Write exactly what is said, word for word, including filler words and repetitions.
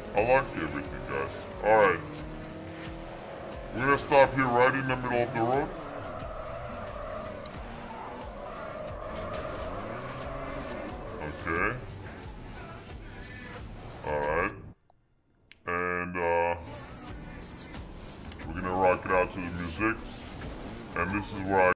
I like everything, guys. Alright. We're gonna stop here right in the middle of the road. Okay. Alright. And uh, we're gonna rock it out to the music. And this is where I